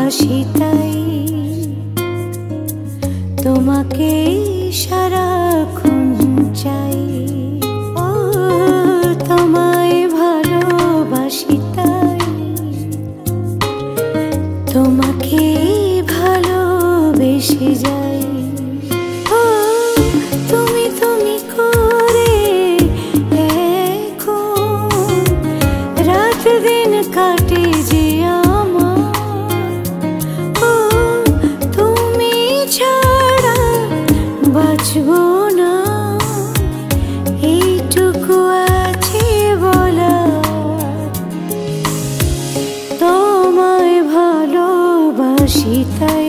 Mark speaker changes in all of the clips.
Speaker 1: ভালোবাসি তাই তোমাকে সারাক্ষণ চাই। ও তোমায় ভালোবাসি তাই তোমাকে ভালোবেসে যাই। ও তুমি তুমি করে এখন রাত দিন কাটে যে বাঁচবো না এইটুকু আছে বলা। তোমায় ভালোবাসি তাই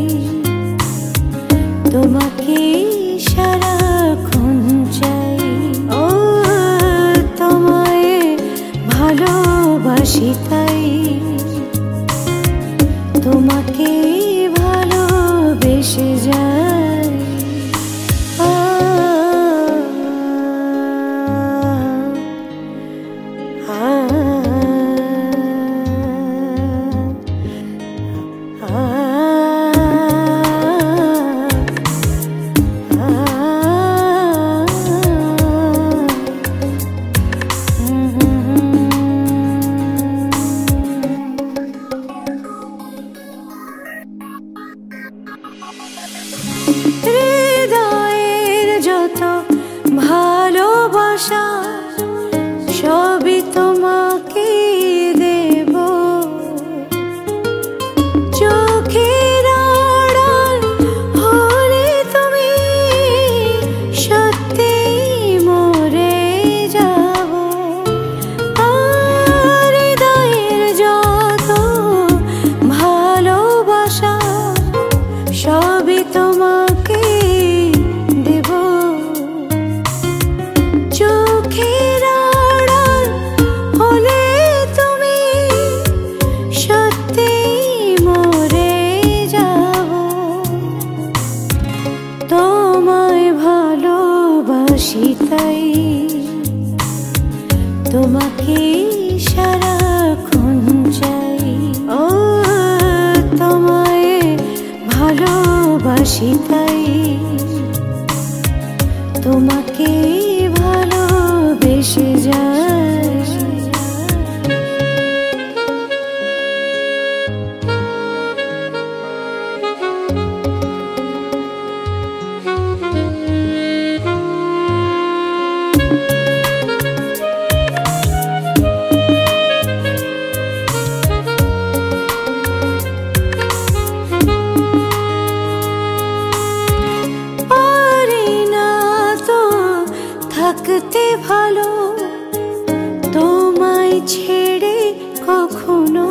Speaker 1: তোমাকে সারাক্ষণ চাই। ও তোমায় ভালোবাসি তাই তোমাকে ভালোবেসে যাই। হৃদয়ের যত ভালোবাসা সবই তোমাকে দেব। চোখের আড়াল হলে তুমি সত্যিই মরে যাব। আর হৃদয়ের যত ভালোবাসা সবই তোমাকে দেব। চোখের আড়াল হলে তুমি সত্যিই মরে যাব। তোমায় ভালোবাসি তাই তোমাকে সারাক্ষণ চাই। ও তোমায় ভালোবাসি তাই তোমাকে ভালোবেসে যাই। থাকতে ভালো তোমায় ছেড়ে কখনো।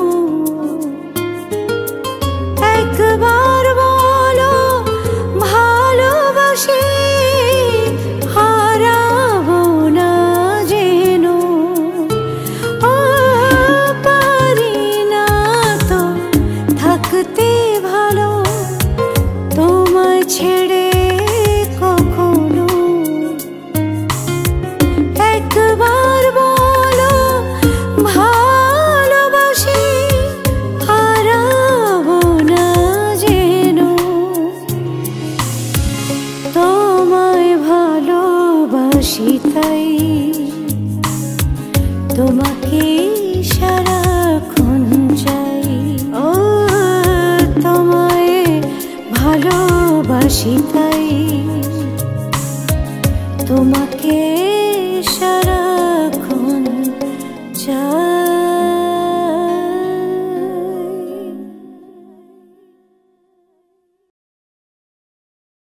Speaker 1: একবার বলো ভালোবাসি হারাবো না যেন। ও পারি না তো থাকতে ভালো তোমায় ছেড়ে কখনো। একবার বলো ভালোবাসি হারাবো না যেন। তোমায় ভালোবাসি তাই তোমাকে সারাক্ষণ চাই। ও তোমায় ভালোবাসি তাই তোমাকে